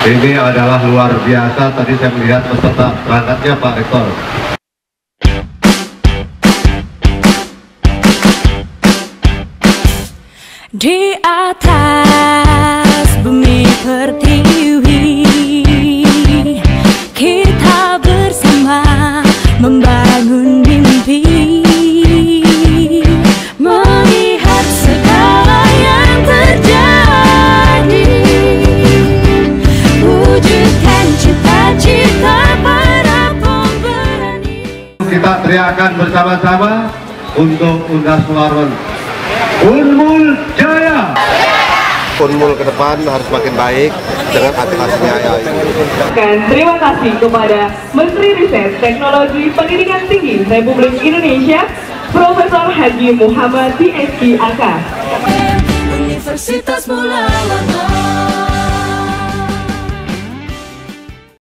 Ini adalah luar biasa. Tadi saya melihat peserta berangkatnya Pak Rektor. Di atas bumi pertiwi, kita bersama membangun mimpi, melihat segala yang terjadi, wujudkan cita-cita para pemberani. Kita teriakan bersama-sama untuk Undas Laron. Unmul Jaya. Unmul ke depan harus makin baik dengan atletnya ya. Dan terima kasih kepada Menteri Riset Teknologi Pendidikan Tinggi Republik Indonesia, Profesor Haji Muhammad PhD AK. Universitas Mula Warna.